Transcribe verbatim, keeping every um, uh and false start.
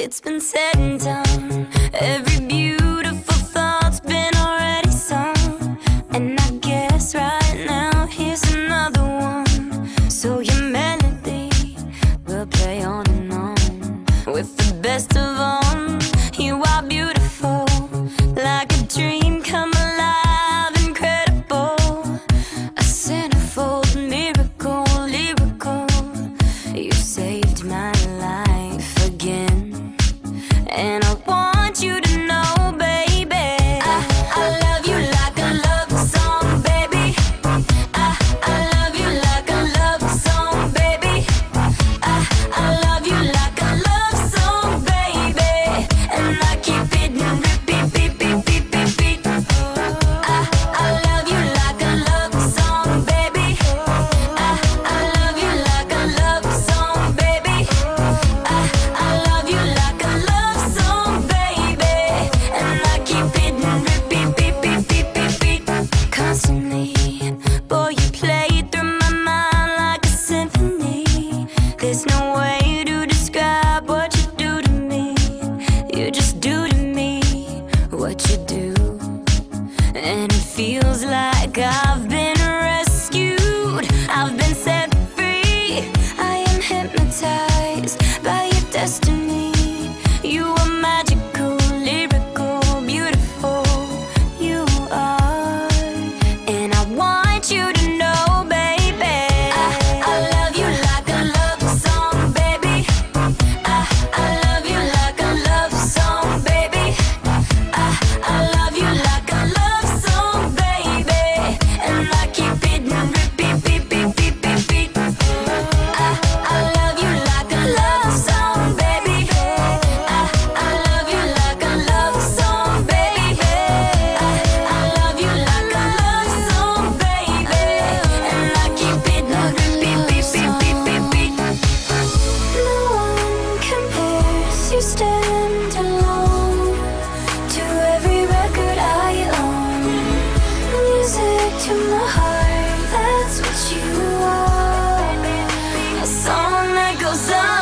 it's been said and done. Every beautiful thought's been already sung. And I guess right now here's another one. So your melody will play on and on. With the best of all, you are beautiful, like a dream come alive, incredible. A centerfold miracle, lyrical. You saved my life again. And I want you to know, baby, I, I love you like a love song, baby. I, I love you like a love song, baby. I, I love you like a love song, baby. And I keep it in repeat, beat, beat, beat, beat, beat. I, I love you like a love song, baby. I, I love you like a love song, baby. I, I love you like a love song, baby. And I keep it in repeat, beat, beat, beat, beat, beat. Constantly, boy, you play through my mind like a symphony. There's no way to describe what you do to me. You just do to me what you do. And it feels like I've been rescued, I've been set free. I am hypnotized by your destiny. You are magical, lyrical, beautiful. You are. And I want you to know, baby, I, I love you like a love song, baby. I, I love you like a love song, baby. I, I love you like a love song, baby. And I keep it in repeat, beat, beat, beat, beat, beat. I, I love you like a love song, baby. I, I love you like a love song, baby. I, I love you like a love song, baby. And I keep it in repeat, beat, beat, beat, beat, beat. No one compares, you stand alone to every record I own. Music to my heart, that's what you are. A song that goes on